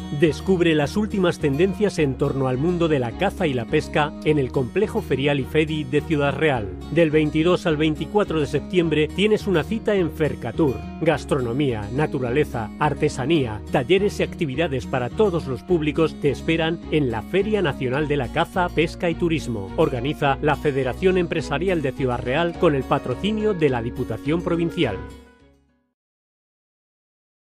Descubre las últimas tendencias en torno al mundo de la caza y la pesca en el Complejo Ferial IFEDI de Ciudad Real. Del 22 al 24 de septiembre tienes una cita en Fercatur. Gastronomía, naturaleza, artesanía, talleres y actividades para todos los públicos te esperan en la Feria Nacional de la Caza, Pesca y Turismo. Organiza la Federación Empresarial de Ciudad Real con el patrocinio de la Diputación Provincial.